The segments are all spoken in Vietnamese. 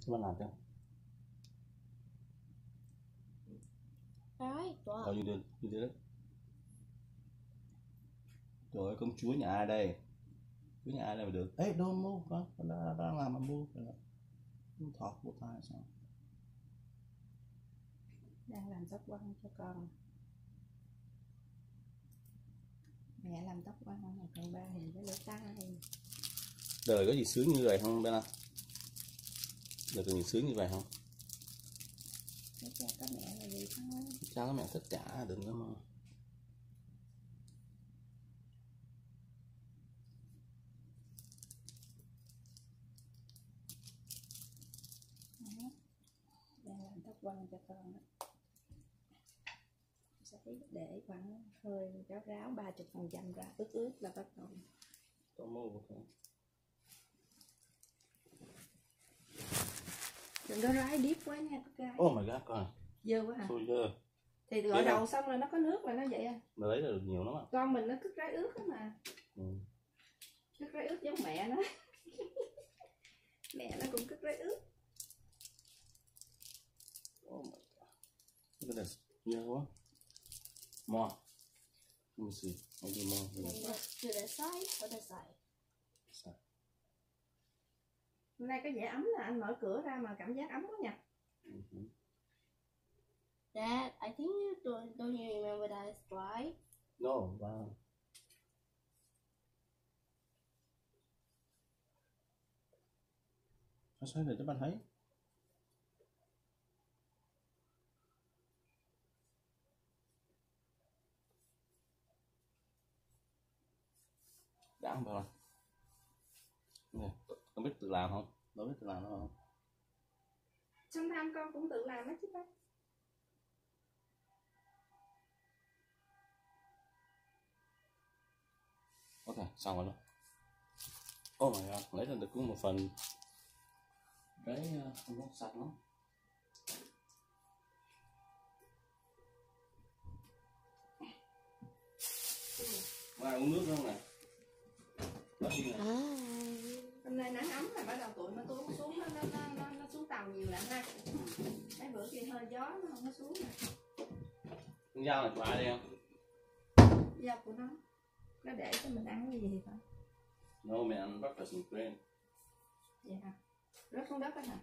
Sao bạn làm chưa? Bao nhiêu tiền? Như thế đấy. Trời ơi, công chúa nhà ai đây? Chúa nhà ai đây mà được? Ê, don't move, con đang làm mà move. Không thọt bộ tai sao? Đang làm tóc quăn cho con. Mẹ làm tóc quăn mà còn ba thì cái lỗ tai. Đời có gì sướng như vậy không Bella? Đời có gì sướng như vậy không? Cái cha có mẹ là gì thôi. Cha có mẹ tất cả, đừng có mà. Đang làm tóc quăn cho con đó. Sẽ để khoảng hơi ráo ráo 30% ra, ướt ướt là bắt đầu. Don't move, okay. Đừng có rái deep quá nha các gái. Oh my god, con à. Dơ quá hả? Thôi dơ. Thì gội đầu xong rồi nó có nước là nó vậy à. Mà lấy là được nhiều lắm à. Con mình nó cứ rái ướt đó mà. Cứ rái ướt giống mẹ nó. Mẹ nó cũng cứ rái ướt. Oh my god. Look at this. Nhiều quá. More. Let me see. I'll do more. To the side or the side? Side. Hôm nay có vẻ ấm là anh mở cửa ra mà cảm giác ấm quá nha. Dad, I think don't you remember that it's dry? No, wow. Sao để cho bạn thấy? Đã không rồi. Nè, con biết tự làm không? Nó biết tự làm nó không? Sometimes con cũng tự làm đó chứ ba. Ok, xong rồi đó. Oh my god, lấy ra được cũng một phần cái không có sạch lắm. Mai uống nước không nè? Hôm nay nắng ấm là bắt đầu tụi nó xuống nó xuống tàu nhiều lắm ha. Mấy bữa kia hơi gió nó không có xuống nè. Con dao này của ai đây không? Dao của nó để cho mình ăn cái gì thì phải. No, mẹ ăn breakfast and grain. Vậy hả? Rớt xuống đất đó hả?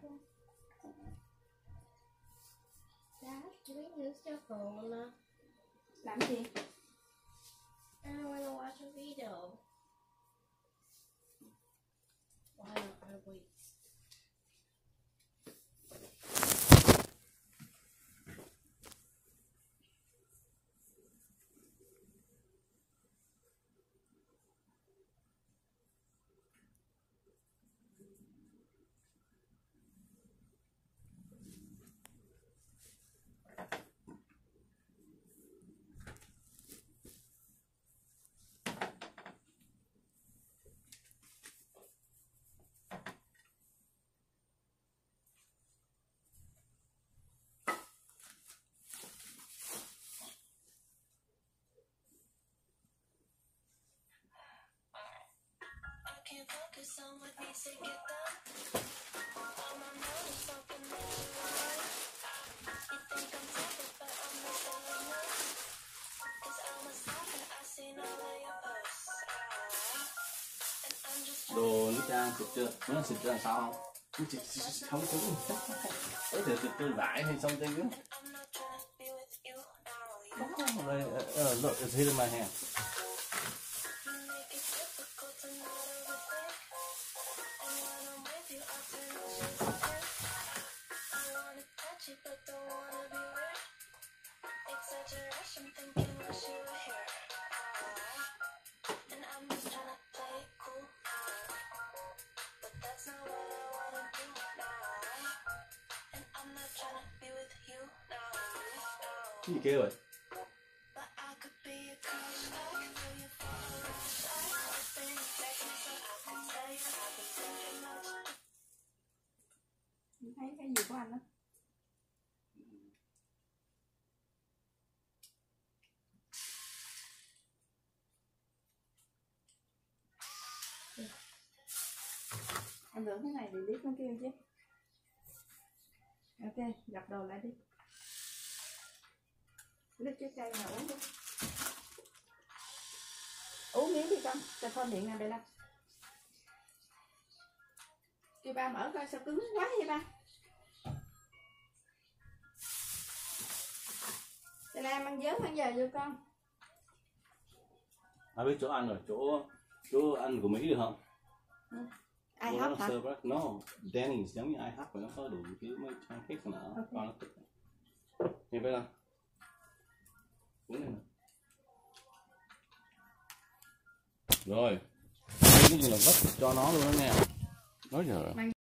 Dad, can we use your phone? Làm gì? I don't want to watch a video. Why not? I wait. Focus on what needs to get done. All my motives open in the line. You think I'm tempered, but I'm not selling enough. Cause I'm a stalker, I seen all of your posts. And I'm just Đồ nước trang xịt chưa? Nó xịt chưa làm sao không? Không cứng. Có thể xịt trên vải hay something nữa. Look, it's hitting my hand. but don't wanna be weird. Exaggeration, thinking wish you were here. And I'm just trying to play it cool. But that's not what I wanna do now. And I'm not trying to be with you now. Cái gì kêu rồi? But I could be a crush, like throw you for a rush. I have been taking so I can tell you I've been thinking much. Thấy cái gì của anh đó? Anh tưởng cái này thì biết nó kêu chứ. Ok, gập đồ lại đi. Lấy trái cây nào uống đi. Uống miếng đi con, cho thôi miệng nào đây đâu. Kêu ba mở coi sao cứng quá vậy ba. Cho Nam ăn dớm ăn giờ vô con. Ai biết chỗ ăn rồi, chỗ ăn của Mỹ được không? Ai hấp hả? No, Denny's giống như ai hấp và nó có đủ thứ mấy pancake nữa. Ok. Con nó thích. Nghe biết không? Uống đi nè. Rồi, cái gì là vắt cho nó luôn đó nè. Nói giờ.